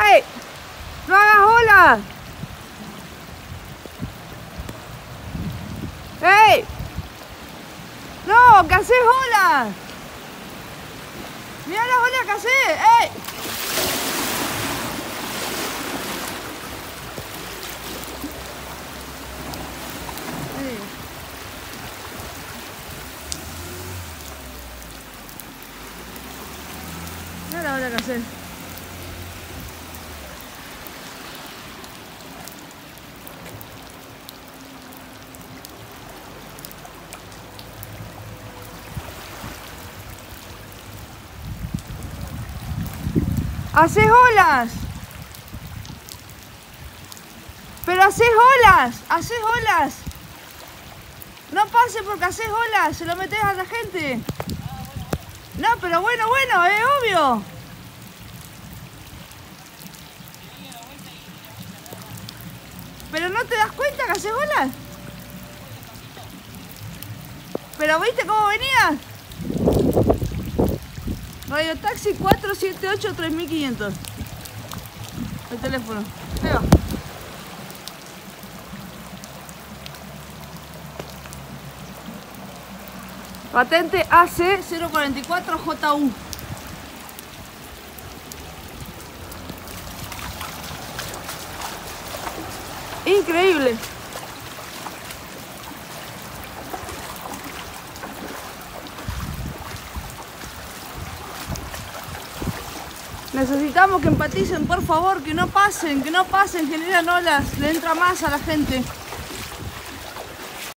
¡Ey! ¡No hagas olas! ¡Ey! ¡No! ¿Qué haces olas? ¡Mira las olas que haces! ¡Ey! Mira la ola que haces. ¡Haces olas! ¡Pero haces olas! ¡Haces olas! No pase porque haces olas, se lo metes a la gente. No, pero bueno, es obvio. ¿Pero no te das cuenta que haces olas? ¿Pero viste cómo venías? Radio Taxi 478-3500. El teléfono. Ahí va. Patente AC 044JU. Increíble. Necesitamos que empaticen, por favor, que no pasen, generan olas, le entra más a la gente.